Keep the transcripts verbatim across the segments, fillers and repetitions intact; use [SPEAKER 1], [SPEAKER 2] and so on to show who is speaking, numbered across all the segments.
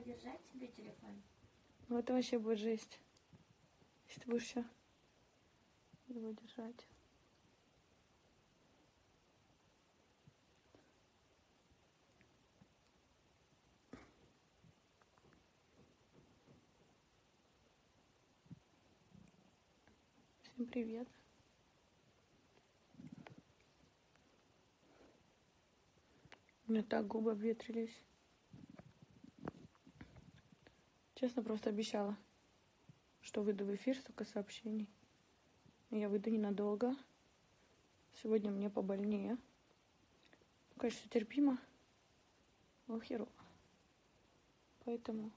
[SPEAKER 1] держать тебе телефон?
[SPEAKER 2] Ну это вообще будет жесть. Если ты будешь все его держать. Всем привет. У меня так губы обветрились. Честно, просто обещала, что выйду в эфир, столько сообщений. Я выйду ненадолго. Сегодня мне побольнее. Конечно, все терпимо, но херово. Поэтому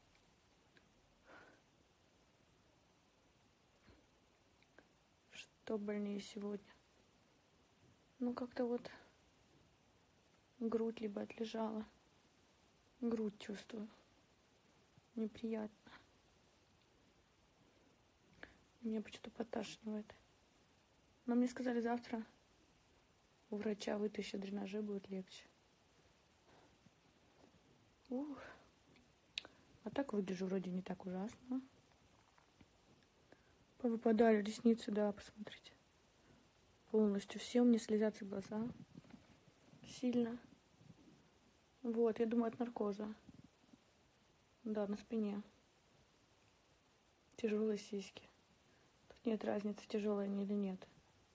[SPEAKER 2] что больнее сегодня? Ну, как-то вот грудь либо отлежала. Грудь чувствую. Неприятно. Меня почему-то подташнивает. Но мне сказали, завтра у врача вытащат дренажи, будет легче. Ух. А так выгляжу вроде не так ужасно. Повыпадали ресницы, да, посмотрите. Полностью все, у меня слезятся глаза. Сильно. Вот, я думаю, от наркоза. Да, на спине. Тяжелые сиськи. Тут нет разницы, тяжелые они или нет.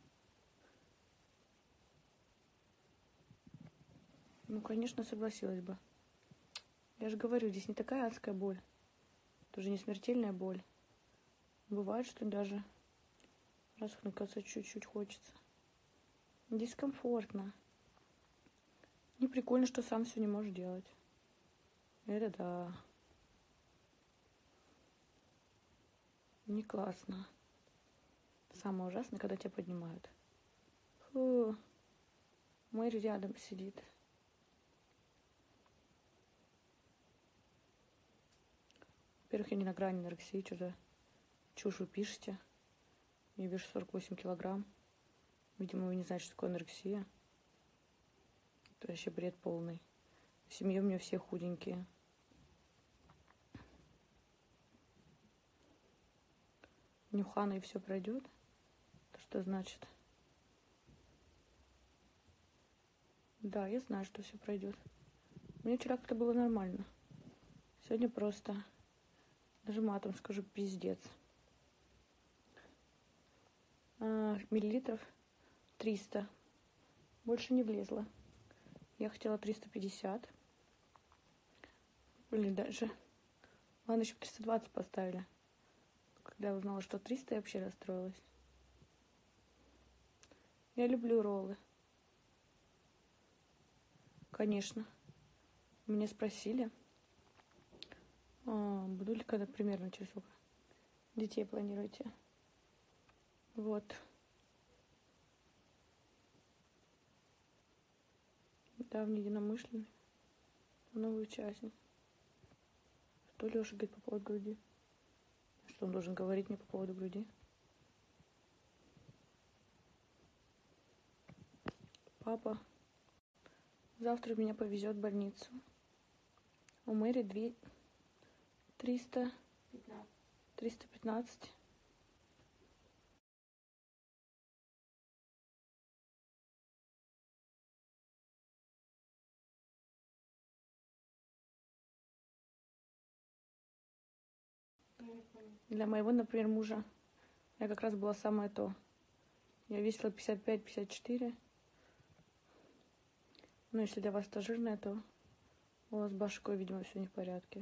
[SPEAKER 2] Ну, конечно, согласилась бы. Я же говорю, здесь не такая адская боль. Это уже не смертельная боль. Бывает, что даже расхныкаться чуть-чуть хочется. Дискомфортно. Не прикольно, что сам все не можешь делать. Это да. Не классно. Самое ужасное, когда тебя поднимают. Фу. Мэри рядом сидит. Во-первых, я не на грани анорексии. Что за чушь вы пишете? Я вешу сорок восемь килограмм. Видимо, вы не знаете, что такое анорексия. Это вообще бред полный. В семье у меня все худенькие. Нюхана и все пройдет. Это что значит? Да, я знаю, что все пройдет. Мне вчера как-то было нормально. Сегодня просто, даже матом скажу, пиздец. А, миллилитров триста. Больше не влезла. Я хотела триста пятьдесят. Блин, даже. Ладно, еще триста двадцать поставили. Когда я узнала, что триста, я вообще расстроилась. Я люблю роллы. Конечно. Меня спросили, а, буду ли когда примерно через сколько детей планируете. Вот. Давний единомышленник, новый участник. Что Леша говорит по поводу груди? Что он должен говорить мне по поводу груди? Папа завтра меня повезет в больницу. У Мэри две... триста... триста пятнадцать. Для моего, например, мужа я как раз была самое то. Я весила пятьдесят пять — пятьдесят четыре. Но если для вас это жирное, то у вас с башкой, видимо, все не в порядке.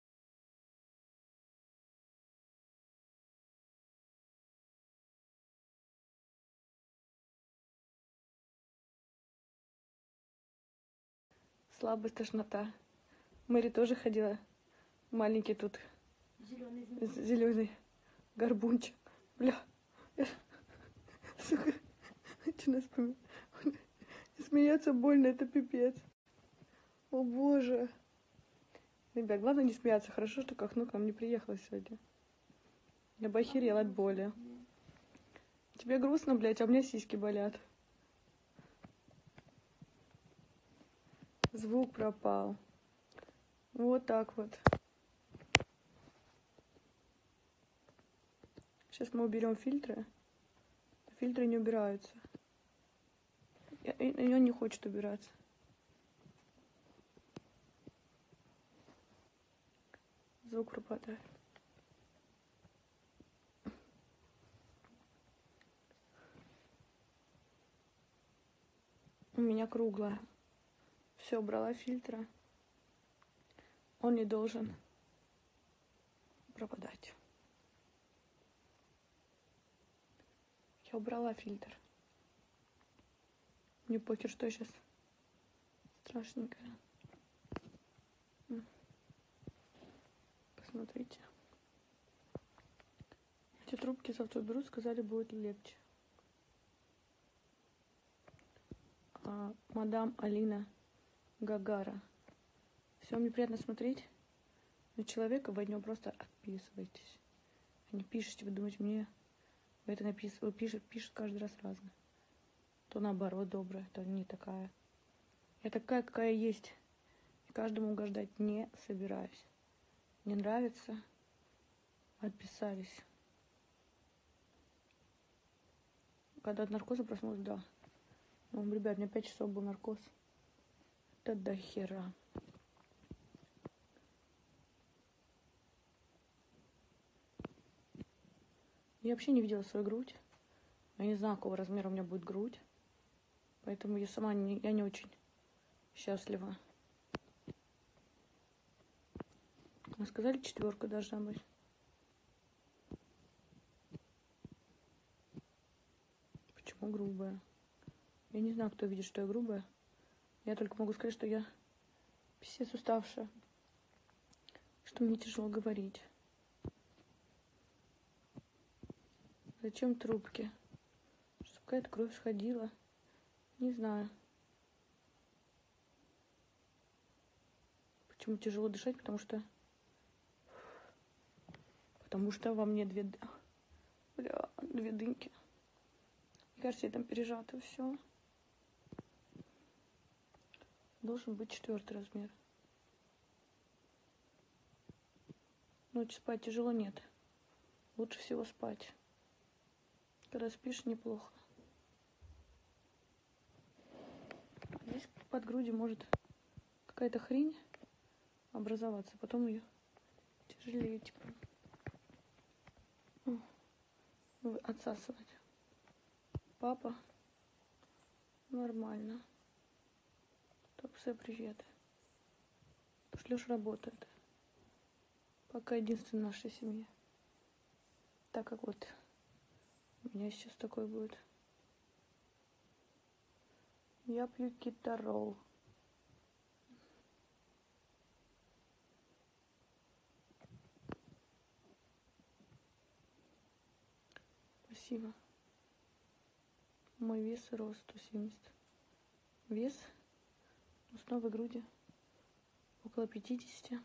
[SPEAKER 2] Слабость, тошнота. Мэри тоже ходила. Маленький тут.
[SPEAKER 1] Зеленый,
[SPEAKER 2] зеленый горбунчик. Бля. Сука. Начинаю вспоминать. Смеяться больно, это пипец. О боже. Ребят, главное не смеяться. Хорошо, что Кахну к нам не приехала сегодня. Я бы охерела от боли. Тебе грустно, блядь, а у меня сиськи болят. Звук пропал. Вот так вот. Сейчас мы уберем фильтры. Фильтры не убираются. И, и он не хочет убираться. Звук пропадает. У меня круглая. Все, убрала фильтра. Он не должен пропадать. Я убрала фильтр. Мне похер, что сейчас страшненькое. Посмотрите. Эти трубки завтра берут, сказали, будет легче. А, мадам Алина Гагара. Все, мне приятно смотреть на человека, вы от него просто отписываетесь. А не пишете, вы думаете, мне вы это написываете, пишет, пишет каждый раз разное. То наоборот добрая, то не такая. Я такая, какая есть. И каждому угождать не собираюсь. Не нравится? Отписались. Когда от наркоза проснулась, да. Ну, ребят, у меня пять часов был наркоз. Это до хера. Я вообще не видела свою грудь. Я не знаю, какого размера у меня будет грудь. Поэтому я сама не, я не очень счастлива. А сказали, четверка должна быть. Почему грубая? Я не знаю, кто видит, что я грубая. Я только могу сказать, что я писец уставшая. Что мне тяжело говорить. Зачем трубки? Чтобы какая-то кровь сходила. Не знаю. Почему тяжело дышать? Потому что... Потому что во мне две... Бля, две дыньки. Мне кажется, я там пережата все. Должен быть четвертый размер. Ночью спать тяжело, нет. Лучше всего спать. Когда спишь, неплохо. Здесь под грудью может какая-то хрень образоваться. Потом ее тяжелее, типа, отсасывать. Папа. Нормально. Так, все, привет. Шлюш работает. Пока единственный в нашей семье. Так как вот у меня сейчас такой будет. Я пью кетарол. Спасибо. Мой вес и рост сто семьдесят. Вес с новой груди около пятидесяти.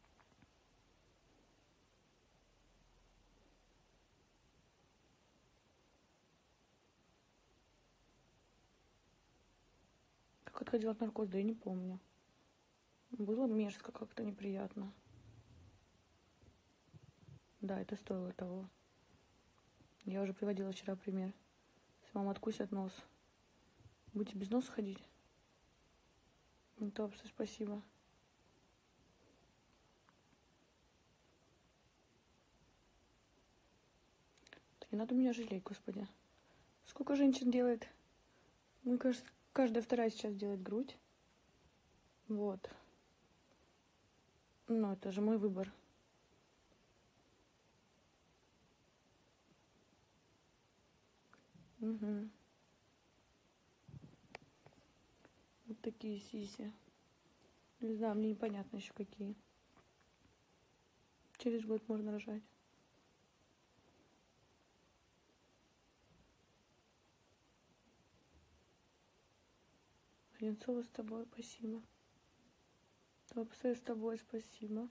[SPEAKER 2] Как отходила от наркоза, да я не помню. Было мерзко, как-то неприятно. Да, это стоило того. Я уже приводила вчера пример. Если вам откусят нос, будете без носа ходить? Ну, то вообще спасибо. Да не надо меня жалеть, господи. Сколько женщин делает? Мне кажется, каждая вторая сейчас делает грудь. Вот. Ну, это же мой выбор. Угу. Вот такие сиси. Не знаю, мне непонятно еще какие. Через год можно рожать. Ленцова с тобой, спасибо. Топсы с тобой, спасибо.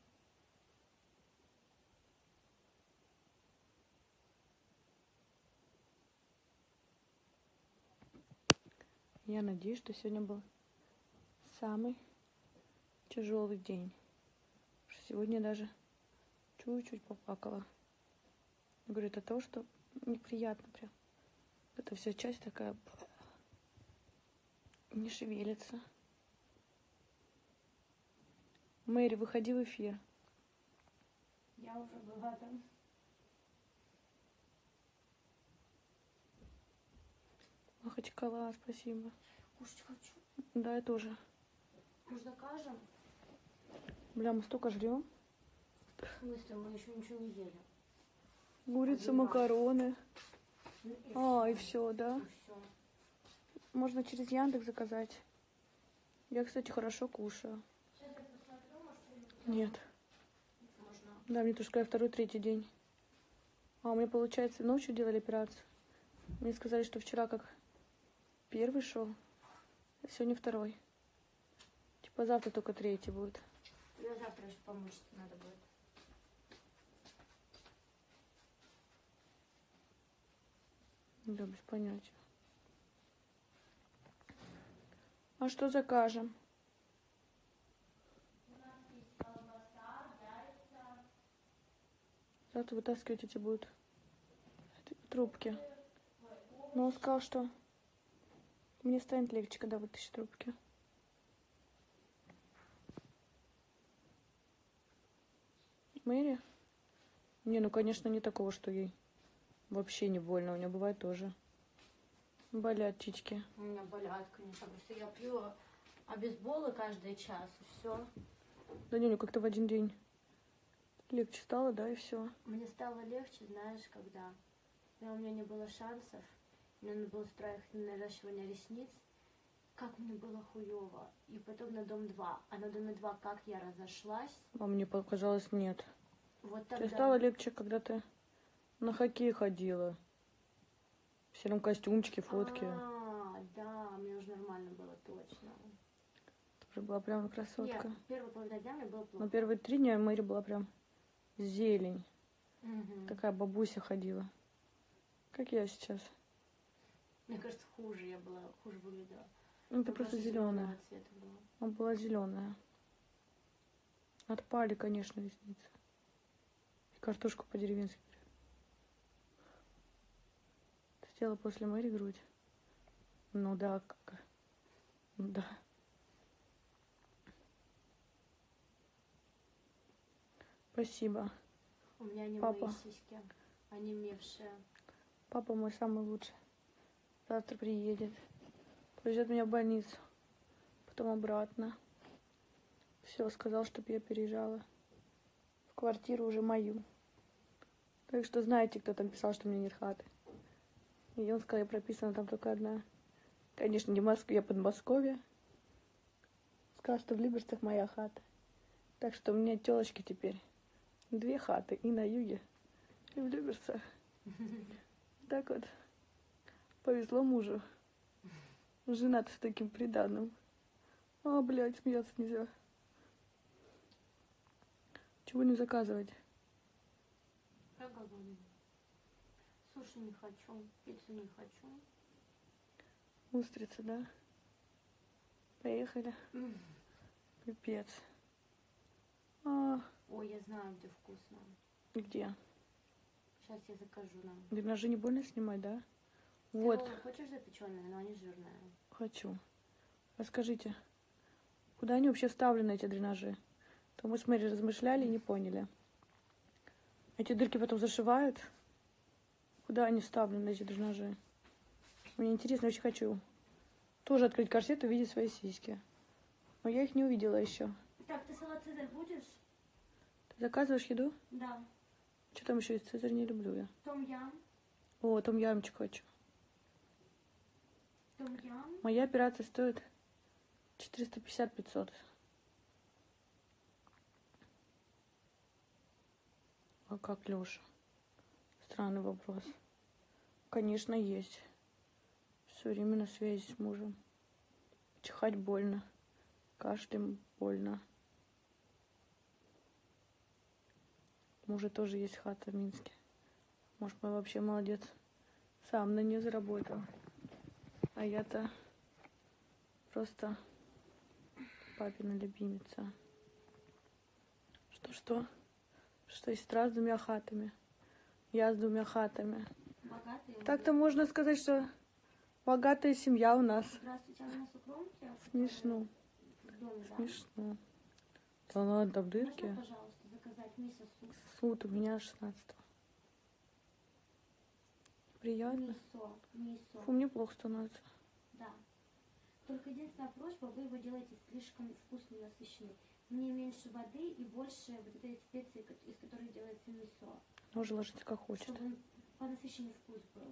[SPEAKER 2] Я надеюсь, что сегодня был самый тяжелый день. Сегодня даже чуть-чуть поплакала. Говорит о том, что неприятно прям. Эта вся часть такая не шевелится. Мэри, выходи в эфир.
[SPEAKER 1] Я уже была там.
[SPEAKER 2] Махачкала, спасибо.
[SPEAKER 1] Кушать хочу.
[SPEAKER 2] Да, я тоже.
[SPEAKER 1] Мы закажем.
[SPEAKER 2] Бля, мы столько жрем.
[SPEAKER 1] В смысле, мы еще ничего не ели.
[SPEAKER 2] Курица,
[SPEAKER 1] Один раз.
[SPEAKER 2] макароны.
[SPEAKER 1] Ну, и
[SPEAKER 2] А,
[SPEAKER 1] всё.
[SPEAKER 2] и все, да?
[SPEAKER 1] И всё.
[SPEAKER 2] Можно через Яндекс заказать. Я, кстати, хорошо кушаю.
[SPEAKER 1] Сейчас я посмотрю, может, что-нибудь
[SPEAKER 2] Нет.
[SPEAKER 1] можно.
[SPEAKER 2] Да, мне тоже сказали второй, третий день. А у меня, получается, ночью делали операцию. Мне сказали, что вчера как первый шел, а сегодня второй. Типа завтра только третий будет.
[SPEAKER 1] Я завтра еще помочь надо будет.
[SPEAKER 2] Да, без понятия. А что закажем? Завтра вытаскивать эти будут трубки. Но он сказал, что мне станет легче, когда вытащит трубки. Мэри? Не, ну, конечно, не такого, что ей вообще не больно. У нее бывает тоже. Болят титьки.
[SPEAKER 1] У меня болят, конечно, просто я пью обезболы каждый час, и все.
[SPEAKER 2] Да не, ну как-то в один день легче стало, да, и все.
[SPEAKER 1] Мне стало легче, знаешь, когда, когда у меня не было шансов, мне надо было строить наращивание ресниц, как мне было хуево. И потом на дом два. А на доме два как я разошлась.
[SPEAKER 2] А мне показалось, нет.
[SPEAKER 1] Вот
[SPEAKER 2] Тебе
[SPEAKER 1] тогда...
[SPEAKER 2] стало легче, когда ты на хоккей ходила. В сером костюмчике, фотки.
[SPEAKER 1] А, да, мне уже нормально было, точно.
[SPEAKER 2] Тоже была прям красотка.
[SPEAKER 1] Нет, первые половина дня мне было плохо.
[SPEAKER 2] Но первые три дня Мэри была прям зелень.
[SPEAKER 1] Угу.
[SPEAKER 2] Такая бабуся ходила. Как я сейчас.
[SPEAKER 1] Мне кажется, хуже я была, хуже выглядела.
[SPEAKER 2] Ну, ты
[SPEAKER 1] Я
[SPEAKER 2] просто
[SPEAKER 1] зелёного
[SPEAKER 2] зеленая.
[SPEAKER 1] цвета была.
[SPEAKER 2] Она была зеленая. Отпали, конечно, ресницы. И картошку по-деревенски. Ты сделала после Мэри грудь? Ну да, как. Ну да. Спасибо.
[SPEAKER 1] У меня не
[SPEAKER 2] Папа.
[SPEAKER 1] мои сиськи, они мевшие.
[SPEAKER 2] Папа мой самый лучший. Завтра приедет. Повезет меня в больницу. Потом обратно. Все, сказал, чтобы я переезжала в квартиру уже мою. Так что знаете, кто там писал, что у меня нет хаты. И он сказал, я прописана там только одна. Конечно, не в Москве, а Подмосковье. Сказал, что в Люберцах моя хата. Так что у меня тёлочки теперь две хаты. И на юге, и в Люберцах. Так вот. Повезло мужу. Жена-то с таким приданым. А, блядь, смеяться нельзя. Чего не заказывать?
[SPEAKER 1] Я голодная. Суши не хочу, пиццу не хочу.
[SPEAKER 2] Устрицы, да? Поехали. Пипец. А,
[SPEAKER 1] Ой, я знаю, где вкусно.
[SPEAKER 2] где?
[SPEAKER 1] Сейчас я закажу нам.
[SPEAKER 2] Дренажи не больно снимать, да?
[SPEAKER 1] Ты
[SPEAKER 2] Вот,
[SPEAKER 1] Вова, хочешь запеченные, но они жирные.
[SPEAKER 2] хочу. Расскажите, куда они вообще вставлены, эти дренажи? То мы с Мэри размышляли и не поняли. Эти дырки потом зашивают? Куда они вставлены, эти дренажи? Мне интересно, я очень хочу тоже открыть корсет и увидеть свои сиськи. Но я их не увидела еще.
[SPEAKER 1] Так, ты салат Цезарь будешь?
[SPEAKER 2] Ты заказываешь еду?
[SPEAKER 1] Да.
[SPEAKER 2] Что там еще есть? Цезарь не люблю я.
[SPEAKER 1] Том-ям.
[SPEAKER 2] О, том ямчик хочу.
[SPEAKER 1] Том-ям.
[SPEAKER 2] Моя операция стоит четыреста пятьдесят — пятьсот. А как, Леша? Странный вопрос. Конечно, есть. Все время на связи с мужем. Чихать больно. Кашлем больно. У мужа тоже есть хата в Минске. Может, мой вообще молодец. Сам на нее заработал. А я-то просто папина любимица. Что-что? Что есть с двумя хатами. Я с двумя хатами.
[SPEAKER 1] Богатые.
[SPEAKER 2] Так-то можно сказать, что богатая семья у нас.
[SPEAKER 1] Здравствуйте, а у нас укромки?
[SPEAKER 2] Смешно.
[SPEAKER 1] В доме, да?
[SPEAKER 2] Смешно. Да ладно, в дырке.
[SPEAKER 1] Можно, пожалуйста, заказать мисо суп?
[SPEAKER 2] Суд у меня шестнадцатого. Приятно.
[SPEAKER 1] Мисо, мисо.
[SPEAKER 2] Фу, мне плохо становится.
[SPEAKER 1] Да. Только единственная просьба, вы его делаете слишком вкусный, насыщенный. Мне меньше воды и больше вот этой специи, ко- из которой делается мисо.
[SPEAKER 2] Можно ложиться как хочет.
[SPEAKER 1] Чтобы он понасыщенный вкус был.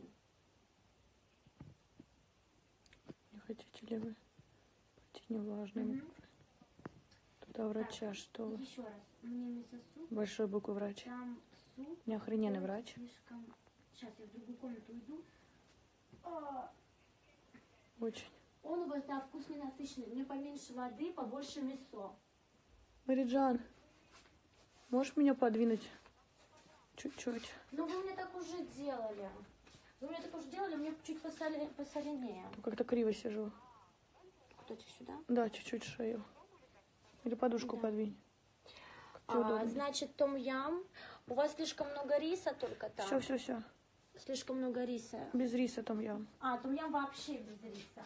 [SPEAKER 2] Не хотите ли вы пойти невлажными?
[SPEAKER 1] Мгм.
[SPEAKER 2] Туда врача,
[SPEAKER 1] Так,
[SPEAKER 2] что вы?
[SPEAKER 1] Еще раз. Мне мисо суп.
[SPEAKER 2] Большой буквы врач.
[SPEAKER 1] Там суп.
[SPEAKER 2] Не охрененный
[SPEAKER 1] ой,
[SPEAKER 2] врач.
[SPEAKER 1] Слишком... Сейчас я в другую комнату иду. А,
[SPEAKER 2] Очень.
[SPEAKER 1] Он у вас, да, вкусный, насыщенный. Мне поменьше воды, побольше мясо.
[SPEAKER 2] Мариджан, можешь меня подвинуть чуть-чуть?
[SPEAKER 1] Ну, вы мне так уже делали. Вы мне так уже делали, мне чуть посоли... посоленее.
[SPEAKER 2] Как-то криво сижу.
[SPEAKER 1] Куда-то сюда?
[SPEAKER 2] Да, чуть-чуть шею. Или подушку
[SPEAKER 1] Да.
[SPEAKER 2] подвинь. Как тебе
[SPEAKER 1] А,
[SPEAKER 2] удобно.
[SPEAKER 1] значит, том-ям. У вас слишком много риса только там.
[SPEAKER 2] Все, все, все.
[SPEAKER 1] Слишком много риса.
[SPEAKER 2] Без риса там я.
[SPEAKER 1] А, том-ям вообще без риса.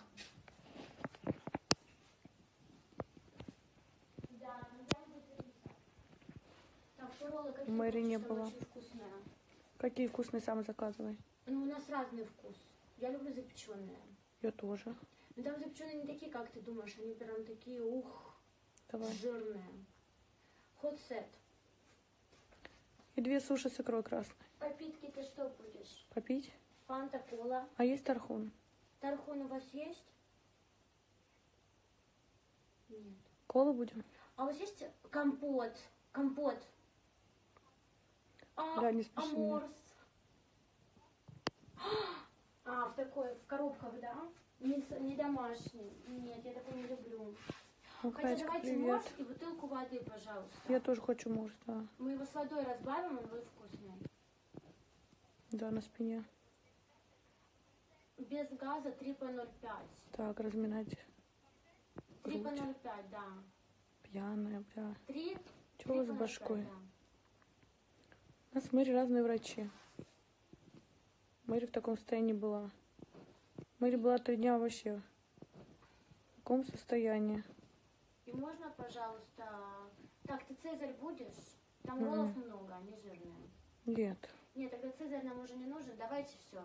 [SPEAKER 1] Да, том-ям без риса. Так, что роллы какие
[SPEAKER 2] Мэри
[SPEAKER 1] хочешь,
[SPEAKER 2] не
[SPEAKER 1] там
[SPEAKER 2] было.
[SPEAKER 1] очень вкусные.
[SPEAKER 2] Какие вкусные сам заказывай.
[SPEAKER 1] Ну, у нас разный вкус. Я люблю запеченные.
[SPEAKER 2] Я тоже.
[SPEAKER 1] Но там запеченные не такие, как ты думаешь. Они прям такие, ух,
[SPEAKER 2] Давай.
[SPEAKER 1] жирные. Хот-сет.
[SPEAKER 2] И две суши с икрой красной.
[SPEAKER 1] Попитки ты что будешь?
[SPEAKER 2] Попить?
[SPEAKER 1] Фанта, кола.
[SPEAKER 2] А есть тархун?
[SPEAKER 1] Тархун у вас есть? Нет.
[SPEAKER 2] Колу будем?
[SPEAKER 1] А у вас есть компот? Компот. А,
[SPEAKER 2] Да, не спеши меня.
[SPEAKER 1] аморс. А, в такой, в коробках, да? Не, с- не домашний. Нет, я такой не люблю.
[SPEAKER 2] Ну,
[SPEAKER 1] Хотя
[SPEAKER 2] Катька,
[SPEAKER 1] давайте
[SPEAKER 2] привет.
[SPEAKER 1] морс и бутылку воды, пожалуйста.
[SPEAKER 2] Я тоже хочу морс, да.
[SPEAKER 1] Мы его с водой разбавим, он будет вкусный.
[SPEAKER 2] Да, на спине.
[SPEAKER 1] Без газа три по ноль пять.
[SPEAKER 2] Так, разминать
[SPEAKER 1] три по
[SPEAKER 2] грудь.
[SPEAKER 1] ноль пять, да.
[SPEAKER 2] Пьяная, бля.
[SPEAKER 1] три
[SPEAKER 2] Чего у вас с башкой?
[SPEAKER 1] да.
[SPEAKER 2] У нас в Мэри разные врачи. Мэри в таком состоянии была. Мэри была три дня вообще в таком состоянии.
[SPEAKER 1] И можно, пожалуйста... Так, ты цезарь будешь? Там
[SPEAKER 2] Мгм.
[SPEAKER 1] роллов много, они жирные.
[SPEAKER 2] Нет.
[SPEAKER 1] Нет, тогда цезарь нам уже не нужен. Давайте все.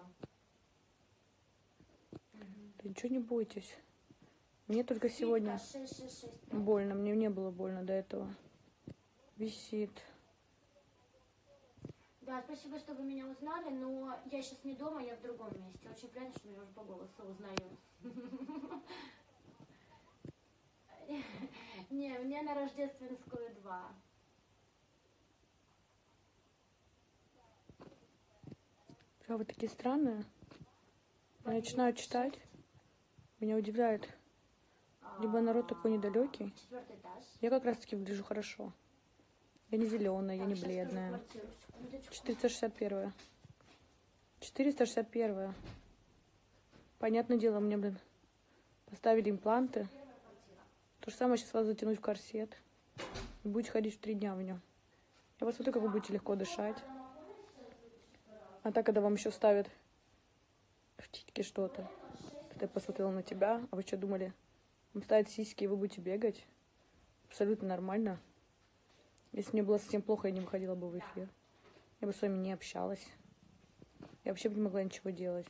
[SPEAKER 2] Да ничего не бойтесь. Мне только сегодня
[SPEAKER 1] шесть шесть шесть.
[SPEAKER 2] больно. Мне не было больно до этого. Висит.
[SPEAKER 1] Да, спасибо, что вы меня узнали, но я сейчас не дома, я в другом месте. Очень приятно, что меня уже по голосу узнают. Не, мне на Рождественскую два.
[SPEAKER 2] А вы такие странные. Я начинаю читать. Меня удивляет. Либо народ такой недалекий.
[SPEAKER 1] Четвертый этаж.
[SPEAKER 2] Я как раз таки выгляжу хорошо. Я не зеленая, я не бледная. четыреста шестьдесят первая. четыреста шестьдесят первая. Понятное дело, мне, блин, поставили импланты. То же самое сейчас вас затянуть в корсет. И будете ходить в три дня в нем. Я посмотрю, как вы будете легко дышать. А так, когда вам еще ставят в титьке что-то. Когда я посмотрела на тебя, а вы что думали? Вам ставят сиськи, и вы будете бегать? Абсолютно нормально. Если мне было совсем плохо, я не выходила бы в эфир. Я бы с вами не общалась. Я вообще бы не могла ничего делать.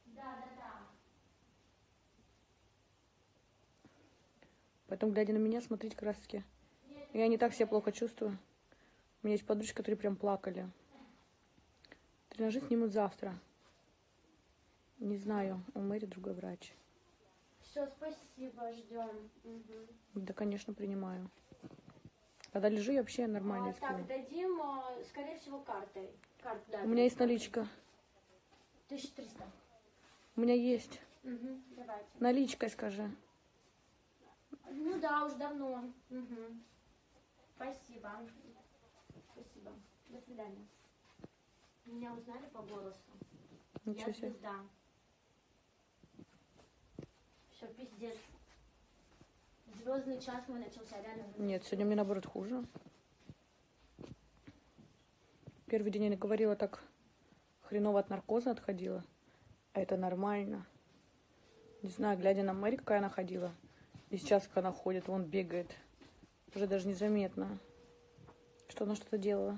[SPEAKER 2] Поэтому, глядя на меня, смотрите как раз таки. Я не так себя плохо чувствую. У меня есть подружки, которые прям плакали. Тренажи снимут завтра. Не знаю, у Мэри другой врач.
[SPEAKER 1] Все, спасибо, ждем.
[SPEAKER 2] Да, конечно, принимаю. Когда лежу, я вообще нормально
[SPEAKER 1] А,
[SPEAKER 2] сплю.
[SPEAKER 1] так, дадим, а, скорее всего, картой. Карт, да,
[SPEAKER 2] У меня есть наличка.
[SPEAKER 1] тысяча триста.
[SPEAKER 2] У меня есть.
[SPEAKER 1] Угу, давайте.
[SPEAKER 2] Наличкой скажи.
[SPEAKER 1] Ну да, уже давно. Угу. Спасибо. Спасибо. До свидания. Меня узнали по голосу.
[SPEAKER 2] Ничего
[SPEAKER 1] Я
[SPEAKER 2] себе.
[SPEAKER 1] звезда. Все, пиздец. Звездный час мой начался, реально.
[SPEAKER 2] Нет, сегодня мне наоборот хуже. Первый день я говорила так хреново от наркоза отходила. А это нормально. Не знаю, глядя на Мэри, какая она ходила. И сейчас, как она ходит, вон бегает. Уже даже незаметно, что она что-то делала.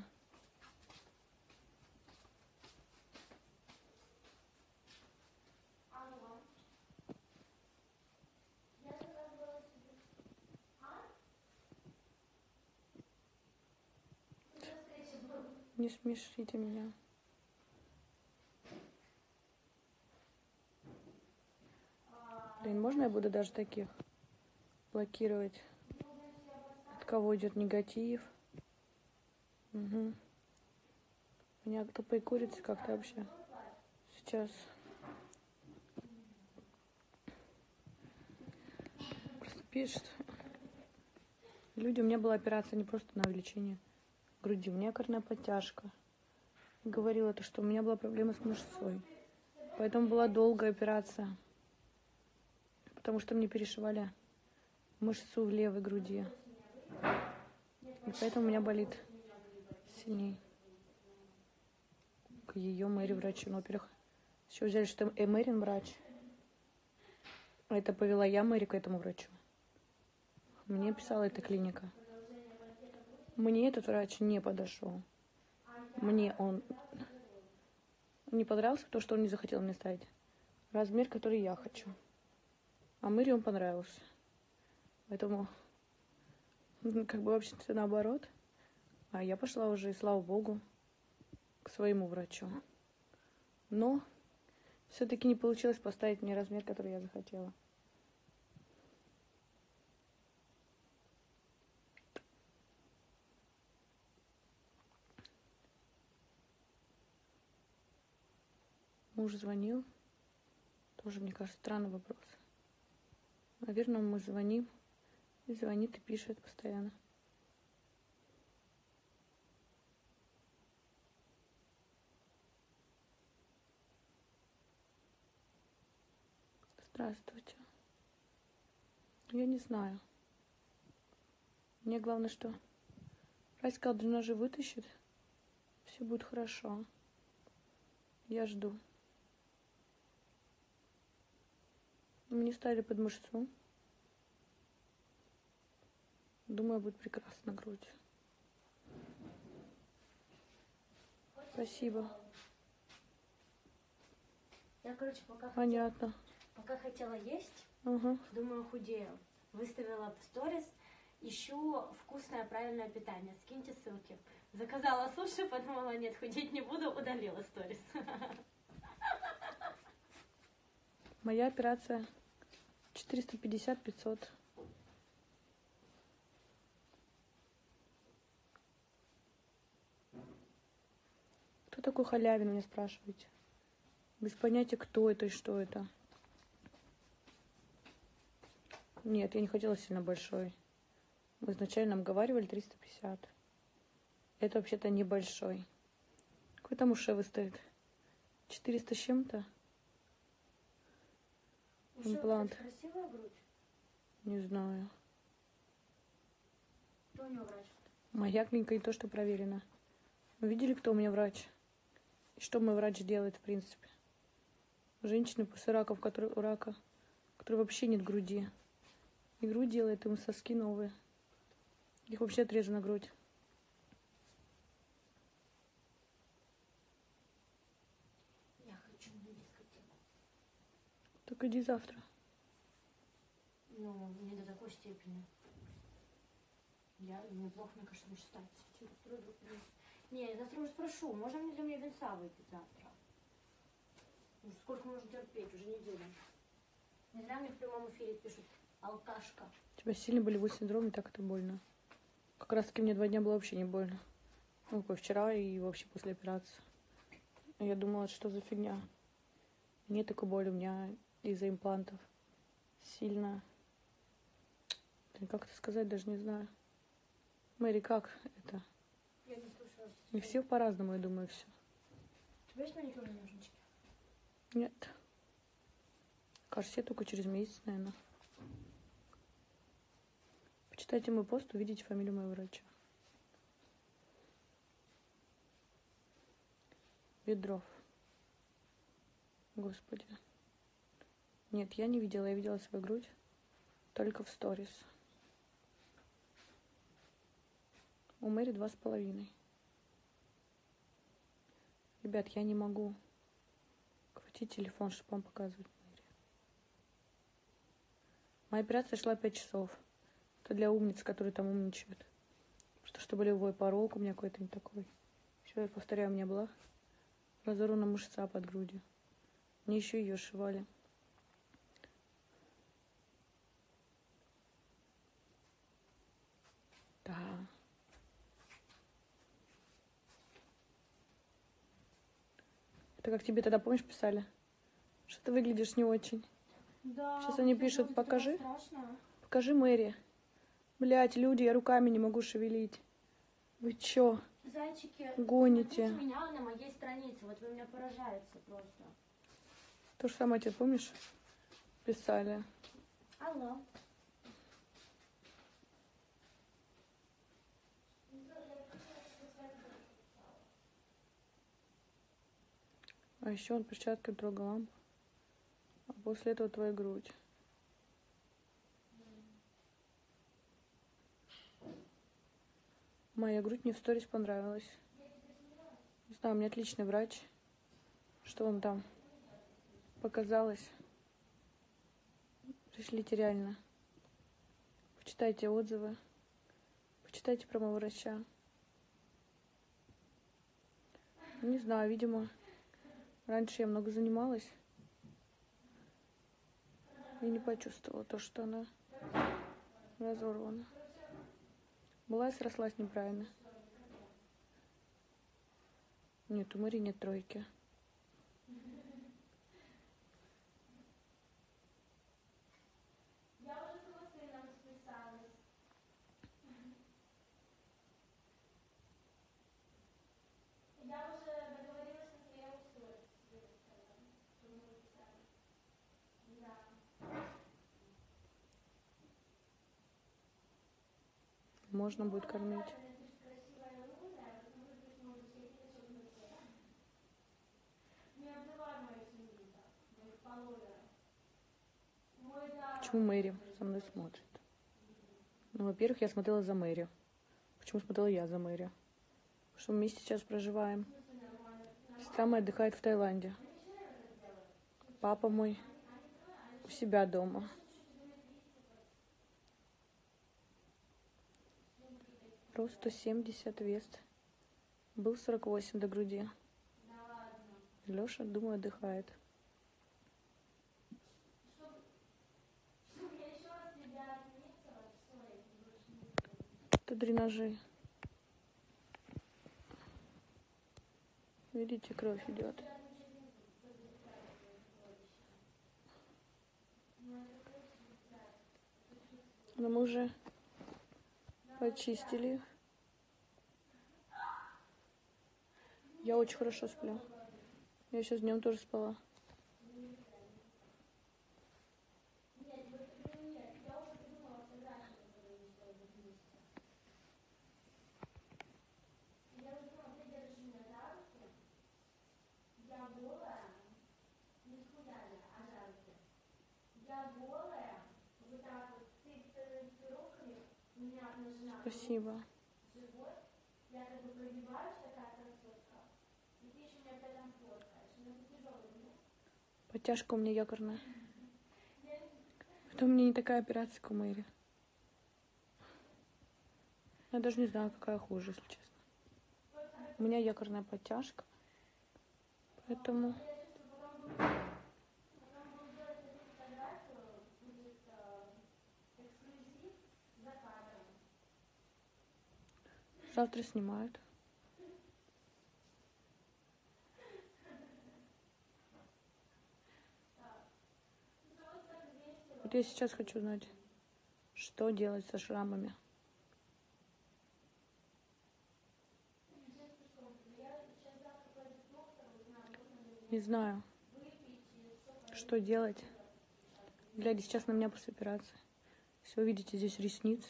[SPEAKER 2] Не смешите меня. Блин, можно я буду даже таких блокировать? От кого идет негатив? Угу. У меня тупые курицы как-то вообще. Сейчас. Просто пишет. Люди, у меня была операция не просто на увеличение груди. У меня якорная подтяжка. Говорила то, что у меня была проблема с мышцой. Поэтому была долгая операция. Потому что мне перешивали мышцу в левой груди. И поэтому у меня болит сильней. К ее Мэри врачу. Ну, во-первых, еще взяли, что Эмерин врач. А это повела я Мэри к этому врачу. Мне писала эта клиника. Мне этот врач не подошел. Мне он не понравился, то, что он не захотел мне ставить размер, который я хочу. А Мэри он понравился. Поэтому как бы вообще все наоборот. А я пошла уже, и слава богу, к своему врачу. Но все-таки не получилось поставить мне размер, который я захотела. Муж звонил. Тоже, мне кажется, странный вопрос. Наверное, мы звоним. И звонит, и пишет постоянно. Здравствуйте. Я не знаю. Мне главное, что врач сказал, дренажи вытащит. Все будет хорошо. Я жду. Мне ставили под мышцу. Думаю, будет прекрасно грудь. Спасибо.
[SPEAKER 1] Я, короче, пока,
[SPEAKER 2] Понятно.
[SPEAKER 1] хотела, пока хотела есть,
[SPEAKER 2] Ага.
[SPEAKER 1] думаю, худею. Выставила в сторис, ищу вкусное, правильное питание. Скиньте ссылки. Заказала суши, подумала, нет, худеть не буду, удалила сторис.
[SPEAKER 2] Моя операция четыреста пятьдесят - пятьсот. Кто такой Халявин, меня спрашиваете? Без понятия, кто это и что это. Нет, я не хотела сильно большой. Мы изначально обговаривали триста пятьдесят. Это вообще-то небольшой. Какой там ушевый стоит? четыреста с чем-то? Имплант.
[SPEAKER 1] Красивая грудь?
[SPEAKER 2] Не знаю.
[SPEAKER 1] Кто у него врач?
[SPEAKER 2] Моя клиника не то, что проверена. Вы видели, кто у меня врач? И что мой врач делает, в принципе? Женщины после рака, в которой, у рака, у которой вообще нет груди. И грудь делает, ему соски новые. Их вообще отрезана грудь.
[SPEAKER 1] Я хочу на дискотеку.
[SPEAKER 2] Так иди завтра.
[SPEAKER 1] Ну, не до такой степени. Я неплохо, мне кажется, мечтать. Не, я завтра уже спрошу, можно ли для меня винца выпить завтра? Уже сколько можно терпеть, уже неделю. Не зря мне в прямом эфире пишут алкашка.
[SPEAKER 2] У тебя сильный болевой синдром, и так это больно. Как раз таки мне два дня было вообще не больно. Ну, какой вчера и вообще после операции. Я думала, что за фигня. Нет такой боли у меня из-за имплантов. Сильно. Блин, как это сказать, даже не знаю. Мэри, как это?
[SPEAKER 1] Я не слушала.
[SPEAKER 2] Не все по-разному, я думаю, все.
[SPEAKER 1] У тебя есть маникюрные ножнички?
[SPEAKER 2] Нет. Корсет только через месяц, наверное. Почитайте мой пост, увидите фамилию моего врача. Ведров. Господи. Нет, я не видела, я видела свою грудь только в сторис. У Мэри два с половиной. Ребят, я не могу крутить телефон, чтобы вам показывать Мэри. Моя операция шла пять часов. Это для умниц, которые там умничают. Что, что болевой порог у меня какой-то не такой. Еще, я повторяю, у меня была разорвана мышца под грудью. Мне еще ее сшивали. Да. Это как тебе тогда, помнишь, писали? Что ты выглядишь не очень.
[SPEAKER 1] Да.
[SPEAKER 2] Сейчас они пишут,
[SPEAKER 1] это
[SPEAKER 2] покажи.
[SPEAKER 1] страшно.
[SPEAKER 2] Покажи Мэри. Блять, люди, я руками не могу шевелить. Вы чё?
[SPEAKER 1] Зайчики,
[SPEAKER 2] Гоните.
[SPEAKER 1] смотрите меня на моей странице. Вот вы меня поражаете просто.
[SPEAKER 2] То же самое тебе, помнишь? Писали.
[SPEAKER 1] Алло.
[SPEAKER 2] А еще он перчаткой трогал лампу. А после этого твою грудь. Моя грудь мне в сторис понравилась. Не знаю, у меня отличный врач. Что вам там показалось? Пришлите реально. Почитайте отзывы. Почитайте про моего врача. Не знаю, видимо, раньше я много занималась и не почувствовала то, что она разорвана. Была и срослась неправильно. Нет, у Мэри нет тройки.
[SPEAKER 1] Я уже с сыном списалась. Я уже договорилась на своей устройстве. Да.
[SPEAKER 2] Можно будет кормить. Почему Мэри со мной смотрит? Ну, во-первых, я смотрела за Мэри. Почему смотрела я за Мэри? Потому что мы вместе сейчас проживаем. Сестра моя отдыхает в Таиланде. Папа мой у себя дома. Рост сто семьдесят, вес. Был сорок восемь до груди. Леша, думаю, отдыхает. Это дренажи. Видите, кровь идет. Но мы уже почистили их. Я очень хорошо сплю. Я сейчас днем тоже спала. Спасибо. Подтяжка у меня якорная. Это у меня не такая операция, как у Мэри. Я даже не знаю, какая хуже, если честно. У меня якорная подтяжка. Поэтому... Завтра снимают. Вот я сейчас хочу знать, что делать со шрамами. Не знаю, что делать. Глядя сейчас на меня после операции. Если вы видите здесь ресницы.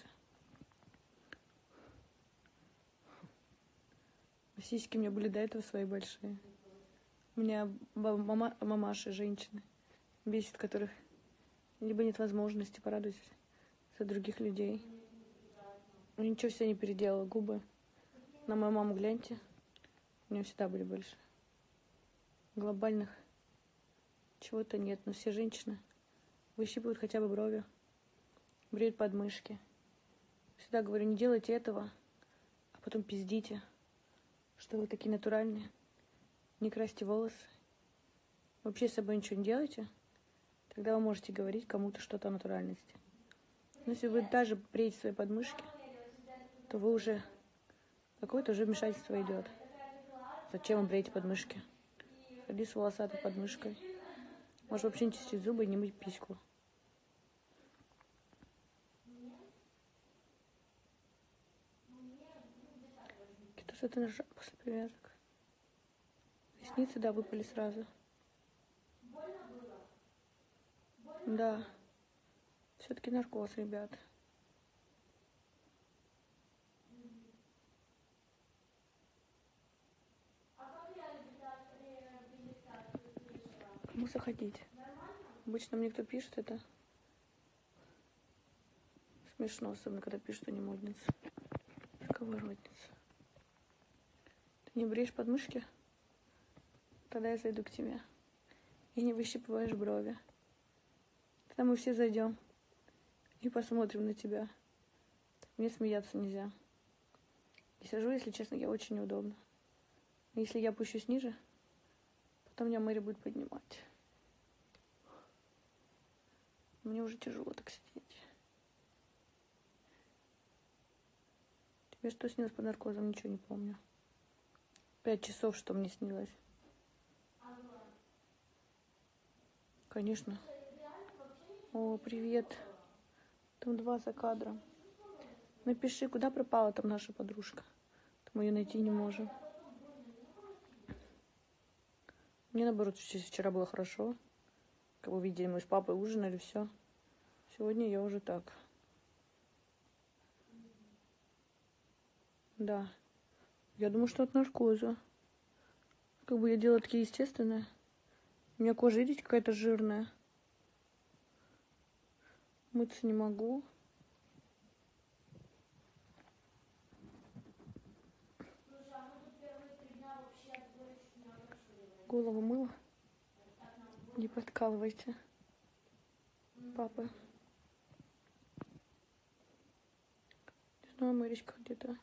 [SPEAKER 2] Сиськи у меня были до этого свои большие. Меня ба- мама, мамаши, женщины бесит, которых либо нет возможности порадовать за других людей. Ну, ничего себе не переделала. Губы. На мою маму гляньте. У нее всегда были больше. Глобальных чего-то нет. Но все женщины выщипывают хотя бы брови, бреют подмышки. Всегда говорю, не делайте этого, а потом пиздите, что вы такие натуральные. Не красьте волосы. Вообще с собой ничего не делайте. Тогда вы можете говорить кому-то что-то о натуральности. Но если вы даже бреете свои подмышки, то вы уже... Какое-то уже вмешательство идет. Зачем вы бреете подмышки? Ходи с волосатой подмышкой. Можешь вообще не чистить зубы и не мыть письку. Какие-то ты нажал после привязок. Ресницы, да, выпали сразу. Да. Все-таки наркоз, ребят. Кому заходить? Обычно мне кто пишет, это смешно, особенно когда пишут, что не модница. Сковородница. Ты не бреешь подмышки? Тогда я зайду к тебе. И не выщипываешь брови. Тогда мы все зайдем и посмотрим на тебя. Мне смеяться нельзя. И сижу, если честно, я очень неудобно. Если я опущусь ниже, потом меня Мэри будет поднимать. Мне уже тяжело так сидеть. Тебе что снилось под наркозом? Ничего не помню. Пять часов, что мне снилось. Конечно. О, привет. Там два за кадром. Напиши, куда пропала там наша подружка. Мы ее найти не можем. Мне, наоборот, вчера было хорошо. Как вы видели, мы с папой ужинали, все. Сегодня я уже так. Да. Я думаю, что от наркоза. Как бы я делала такие естественные. У меня кожа, видите, какая-то жирная. Мыться не могу. Голову мыла. Не подкалывайте. Папа. Не знаю, Мэричка где-то.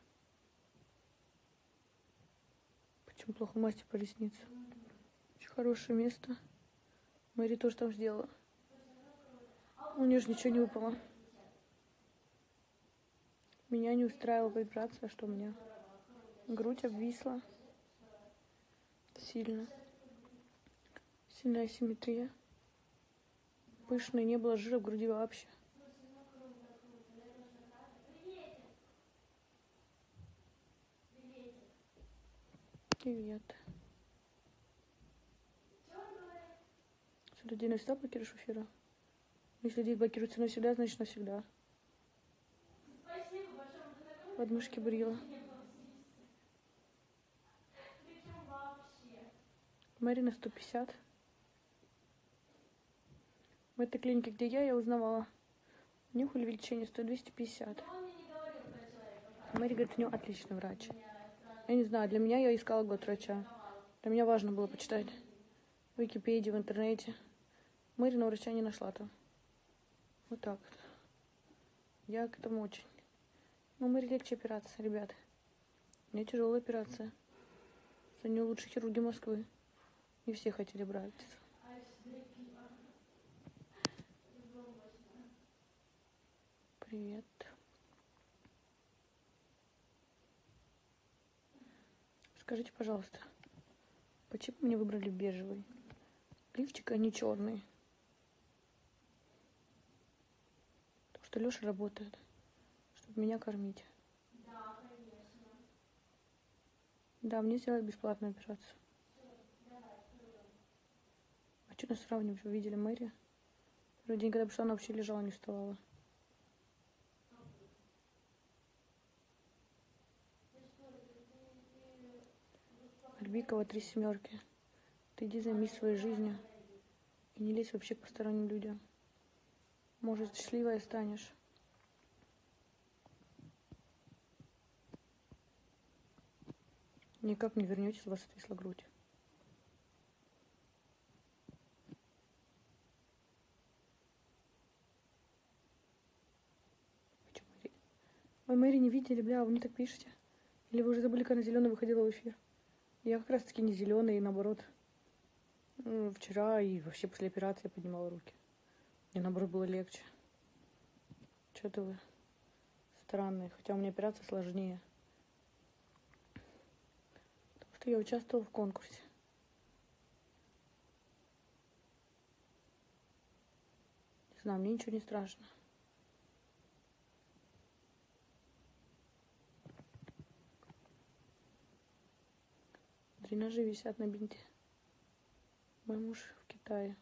[SPEAKER 2] Почему плохо мастер по ресницам? Очень хорошее место. Мэри тоже там сделала. У нее же ничего не выпало. Меня не устраивала вибрация, что у меня грудь обвисла. Сильно. Сильная асимметрия. Пышная, не было жира в груди вообще. Привет. Что, людей навсегда блокируешь эфира? Если людей блокируется навсегда, значит навсегда. Подмышки брила. Мэри на сто пятьдесят. В этой клинике, где я, я узнавала. У них увеличение стоит двести пятьдесят. Мэри говорит, у него отличный врач. Я не знаю, для меня я искала год врача. Для меня важно было почитать в Википедии, в интернете. Мэри на врача не нашла там. Вот так вот. Я к этому очень. Ну, Мэри легче операция, ребят. У меня тяжелая операция. За нее лучшие хирурги Москвы. Не все хотели брать. Привет. Скажите, пожалуйста, почему мне выбрали бежевый лифчик, а не черный? Потому что Леша работает, чтобы меня кормить.
[SPEAKER 1] Да, конечно.
[SPEAKER 2] Да, мне сделали бесплатную операцию. А что нас сравнивать? Вы видели Мэри? Первый день, когда пришла, она вообще лежала, не вставала. Альбикова, три семерки. Ты иди займись своей жизнью. И не лезь вообще к посторонним людям. Может, счастливая станешь. Никак не вернетесь, у вас отвисла грудь. Почему Мэри? Ой, Мэри, не видели, бля, вы мне так пишете? Или вы уже забыли, когда зеленый выходила в эфир? Я как раз таки не зеленый, и наоборот. Ну, вчера и вообще после операции я поднимала руки. Мне наоборот было легче. Что-то вы странные. Хотя у меня операция сложнее. Потому что я участвовала в конкурсе. Не знаю, мне ничего не страшно. Дренажи висят на бинте. Мой муж в Китае.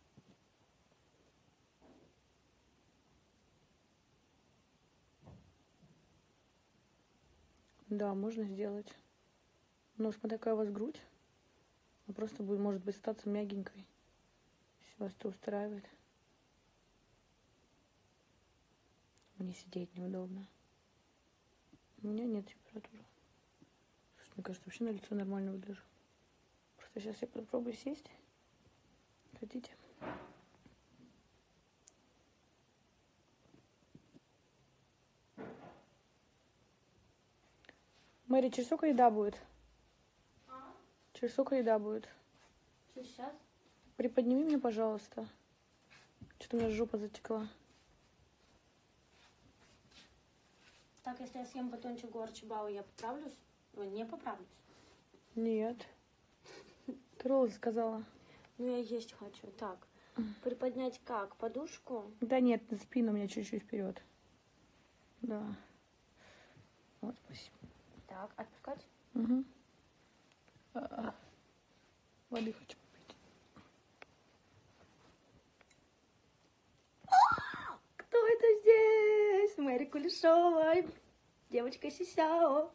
[SPEAKER 2] Да, можно сделать. Но смотря какая у вас грудь, она просто будет, может быть, статься мягенькой. Если вас это устраивает. Мне сидеть неудобно. У меня нет температуры. Слушай, мне кажется, вообще на лицо нормально выгляжу. Просто сейчас я попробую сесть. Хотите? Мэри, через сколько еда будет?
[SPEAKER 1] А?
[SPEAKER 2] Через сколько еда будет?
[SPEAKER 1] Что, сейчас?
[SPEAKER 2] Приподними меня, пожалуйста. Что-то у меня жопа затекла.
[SPEAKER 1] Так, если я съем батончик Горчибау, я поправлюсь? Ой, не поправлюсь.
[SPEAKER 2] Нет. Ты роллы сказала.
[SPEAKER 1] Ну, я есть хочу. Так, приподнять как? Подушку?
[SPEAKER 2] Да нет, спину у меня чуть-чуть вперед. Да. Вот, спасибо.
[SPEAKER 1] Так, отпускать?
[SPEAKER 2] Угу. А-а. Воды хочу попить. Кто это здесь? Мэри Кулешова. Девочка Сисяо.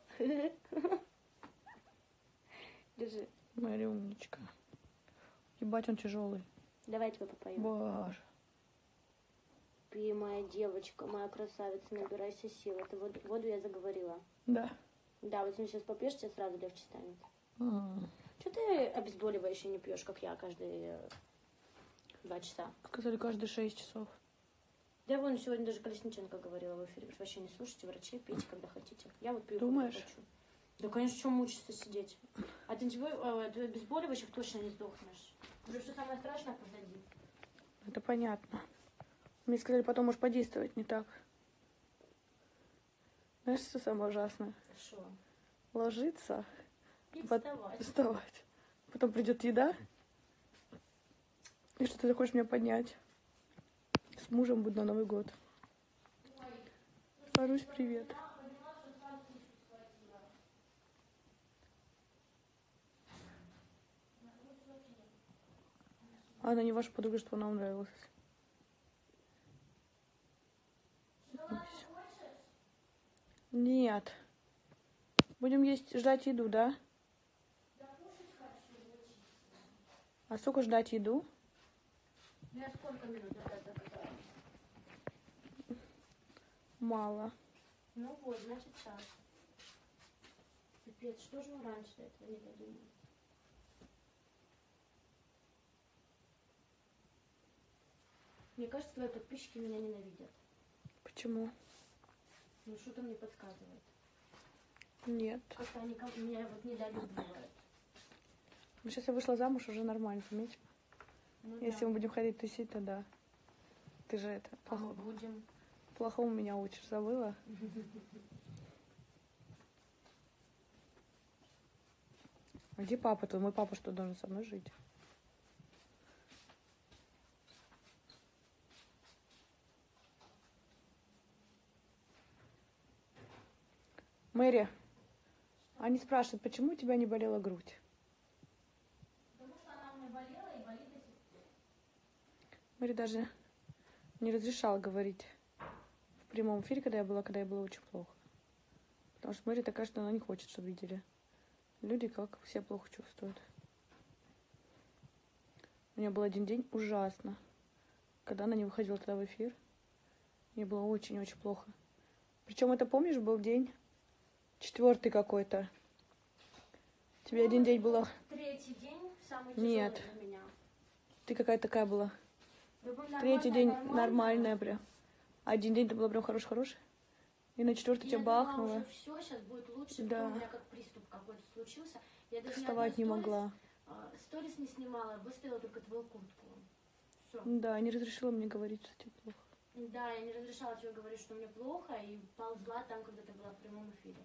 [SPEAKER 1] Держи.
[SPEAKER 2] Мэри умничка. Ебать, он тяжелый.
[SPEAKER 1] Давай я тебе попою.
[SPEAKER 2] Боже.
[SPEAKER 1] Пей, моя девочка, моя красавица, набирайся сил. Это воду, воду я заговорила.
[SPEAKER 2] Да.
[SPEAKER 1] Да, вот если сейчас попьешь, тебе сразу легче станет.
[SPEAKER 2] М.
[SPEAKER 1] Что ты обезболивающее не пьешь, как я, каждые э, два часа?
[SPEAKER 2] Сказали, каждые шесть часов.
[SPEAKER 1] Да вон сегодня даже Колесниченко говорила в эфире. Вообще не слушайте врачей, пейте, когда хотите. Я вот пью,
[SPEAKER 2] Думаешь?
[SPEAKER 1] когда хочу. Да, конечно, что мучиться сидеть. От антибио- от обезболивающих точно не сдохнешь. Уже все самое страшное позади.
[SPEAKER 2] Это понятно. Мне сказали, потом может подействовать не так. Знаешь, что самое ужасное?
[SPEAKER 1] Хорошо.
[SPEAKER 2] Ложиться,
[SPEAKER 1] И
[SPEAKER 2] Под-
[SPEAKER 1] вставать.
[SPEAKER 2] вставать. Потом придет еда. И что ты захочешь меня поднять. С мужем буду на Новый год. Марусь, привет. А она не ваша подруга, что она вам нравилась. Нет. Будем есть, ждать еду, да? А сколько ждать еду?
[SPEAKER 1] Я сколько минут опять заказала?
[SPEAKER 2] Мало.
[SPEAKER 1] Ну вот, значит, час. Пипец, что же мы раньше до этого не додумали? Мне кажется, твои подписчики меня ненавидят.
[SPEAKER 2] Почему?
[SPEAKER 1] Ну, что-то мне подсказывает.
[SPEAKER 2] Нет.
[SPEAKER 1] Как-то они как меня вот недолюбливают.
[SPEAKER 2] Ну, сейчас я вышла замуж, уже нормально, заметь.
[SPEAKER 1] Ну,
[SPEAKER 2] Если
[SPEAKER 1] да.
[SPEAKER 2] мы будем ходить тусить, то да. Ты же это,
[SPEAKER 1] А мы
[SPEAKER 2] плохо,
[SPEAKER 1] будем.
[SPEAKER 2] плохому меня учишь, забыла? А где папа твой? Мой папа что, должен со мной жить? Мэри, они спрашивают, почему у тебя не болела грудь?
[SPEAKER 1] Потому что она у меня болела и болит до сих пор.
[SPEAKER 2] Мэри даже не разрешала говорить в прямом эфире, когда я была, когда я была очень плохо. Потому что Мэри такая, что она не хочет, чтобы видели люди, как все плохо чувствуют. У меня был один день ужасно. Когда она не выходила тогда в эфир, мне было очень-очень плохо. Причем это, помнишь, был день четвертый какой-то. Тебе один день было...
[SPEAKER 1] Третий день, самый тяжелый
[SPEAKER 2] Нет.
[SPEAKER 1] для меня.
[SPEAKER 2] Ты какая такая была?
[SPEAKER 1] Да, был
[SPEAKER 2] Третий
[SPEAKER 1] нормальная,
[SPEAKER 2] день
[SPEAKER 1] нормальная.
[SPEAKER 2] нормальная прям. Один день ты была прям хороший-хороший. И на четвертый
[SPEAKER 1] Я
[SPEAKER 2] тебя
[SPEAKER 1] думала,
[SPEAKER 2] бахнуло.
[SPEAKER 1] уже все, сейчас будет лучше.
[SPEAKER 2] Да.
[SPEAKER 1] Потом у меня как приступ какой-то случился. Я даже
[SPEAKER 2] Вставать
[SPEAKER 1] ни
[SPEAKER 2] не
[SPEAKER 1] одной
[SPEAKER 2] могла.
[SPEAKER 1] сторис, а, сторис не снимала, выставила только твою куртку. Все.
[SPEAKER 2] Да, не разрешила мне говорить, что тебе плохо.
[SPEAKER 1] Да, я не разрешала тебе говорить, что мне плохо, и ползла там, когда ты была в прямом эфире.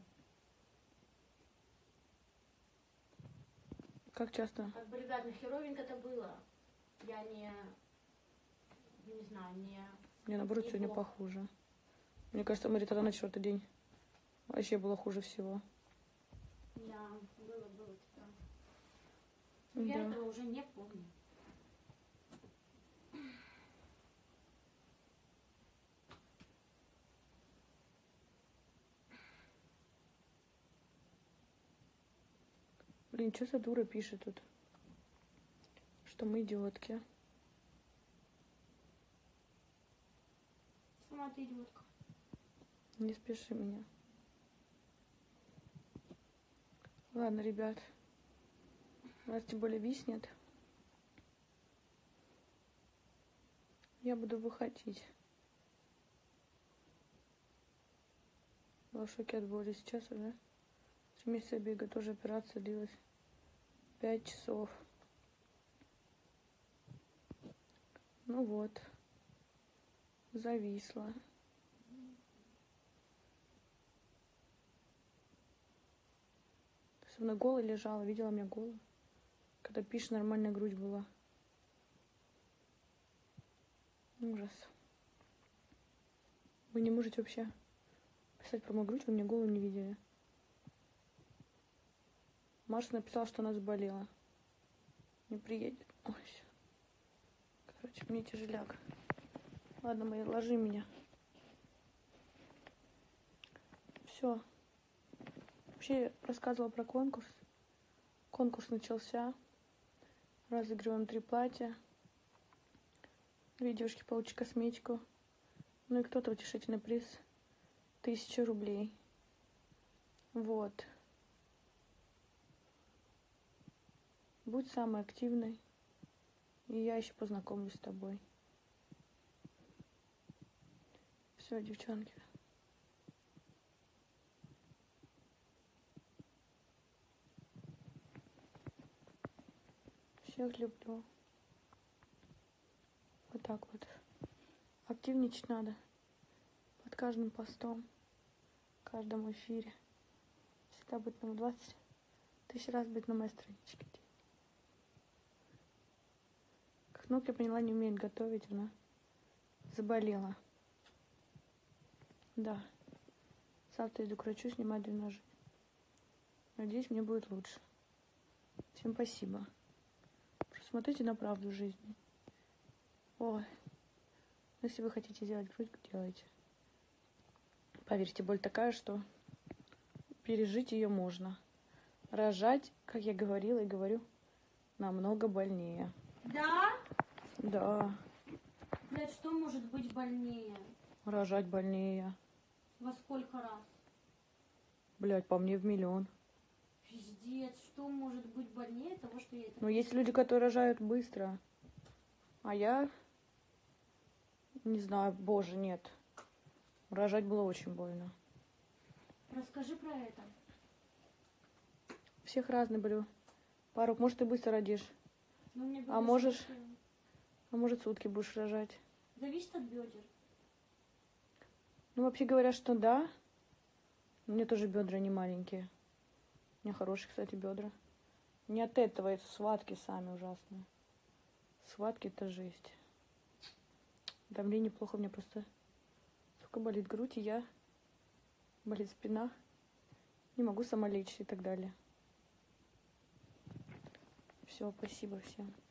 [SPEAKER 2] Как часто?
[SPEAKER 1] Как бы, ребят, ну херовенько это было. Я не... Не знаю, не...
[SPEAKER 2] Мне наоборот сегодня
[SPEAKER 1] неплохо.
[SPEAKER 2] похуже. Мне кажется, Мари тогда на четвертый день вообще было хуже всего.
[SPEAKER 1] Да, было, было, ты прав. Но я
[SPEAKER 2] Да.
[SPEAKER 1] этого уже не помню.
[SPEAKER 2] Блин, что за дура пишет тут? Что мы идиотки.
[SPEAKER 1] Сама ты идиотка.
[SPEAKER 2] Не спеши меня. Ладно, ребят. Раз тем более виснет. Я буду выходить. Была в шоке от боли сейчас уже. Три месяца бега, тоже операция длилась. Пять часов. Ну вот. Зависла. Особенно голой лежала. Видела меня голую? Когда пишешь, нормальная грудь была. Ужас. Вы не можете вообще писать про мою грудь, вы меня голую не видели. Маша написала, что она заболела. Не приедет. Ой, всё. Короче, мне тяжеляк. Ладно, мои, ложи меня. Все. Вообще рассказывала про конкурс. Конкурс начался. Разыгрываем три платья. Две девушки получат косметику. Ну и кто-то утешительный приз. Тысяча рублей. Вот. Будь самой активной. И я еще познакомлюсь с тобой. Все, девчонки. Всех люблю. Вот так вот. Активничать надо. Под каждым постом. В каждом эфире. Всегда быть на двадцать тысяч раз быть на моей страничке. Как Нук, я поняла, не умеет готовить. Она заболела. Да. Завтра иду к врачу снимать дренажи. Надеюсь, мне будет лучше. Всем спасибо. Смотрите на правду жизни. Ой. Если вы хотите делать грудь, делайте. Поверьте, боль такая, что пережить ее можно. Рожать, как я говорила и говорю, намного больнее.
[SPEAKER 1] Да?
[SPEAKER 2] Да.
[SPEAKER 1] Блядь, что может быть больнее?
[SPEAKER 2] Рожать больнее.
[SPEAKER 1] Во сколько раз?
[SPEAKER 2] Блядь, по мне в миллион.
[SPEAKER 1] Пиздец, что может быть больнее того, что я это...
[SPEAKER 2] Но есть люди, которые рожают быстро. А я... Не знаю, боже, нет. Рожать было очень больно.
[SPEAKER 1] Расскажи про это.
[SPEAKER 2] У всех разные были. Пару, может, ты быстро родишь.
[SPEAKER 1] Ну, у меня
[SPEAKER 2] А
[SPEAKER 1] бедра
[SPEAKER 2] можешь-
[SPEAKER 1] широкие.
[SPEAKER 2] А может, сутки будешь рожать.
[SPEAKER 1] Зависит от бедер.
[SPEAKER 2] Ну, вообще говорят, что да. У меня тоже бедра не маленькие. У меня хорошие, кстати, бедра. Не от этого, это схватки сами ужасные. Схватки — это жесть. Давление плохо, у меня просто... Сука, болит грудь, и я... Болит спина. Не могу сама лечь и так далее. Все, спасибо всем.